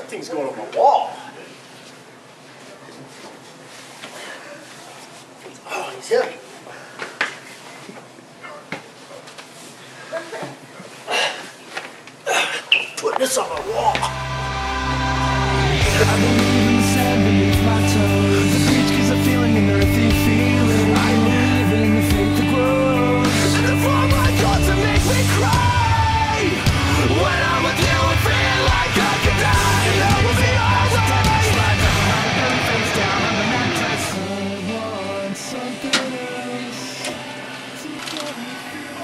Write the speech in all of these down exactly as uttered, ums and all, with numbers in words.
That thing's going on the wall. Oh, he's heavy. Putting this on the wall. I believe in the sand beneath my toes. The beach gives a feeling, an earthy feeling. I believe in the faith that grows. And for my thoughts that make me cry. When I'm with you, I feel like I could die. That was the only way. Slide down my belly, face down on the mattress. I want something else to get me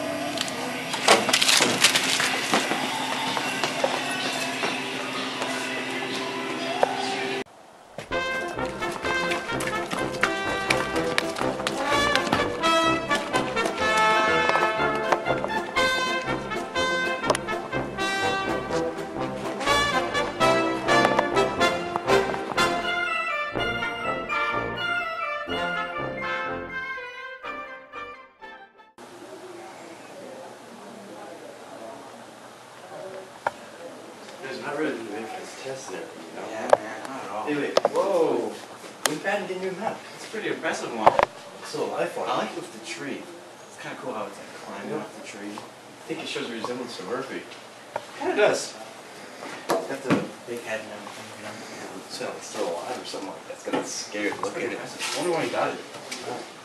There's not really any for this test and everything, you know? Yeah, man, not at all. Hey, wait, whoa! We found a new map. It's a pretty impressive one. It's still a life one. I I like like it with the tree. It's kind of cool how it's like climbing Yeah. up the tree. I think it shows a resemblance to Murphy. Kind of does. It's got the Big head and everything, you know? sound like it's still alive or something like that. It's got a scary It's look pretty at it. impressive. I wonder when he got it.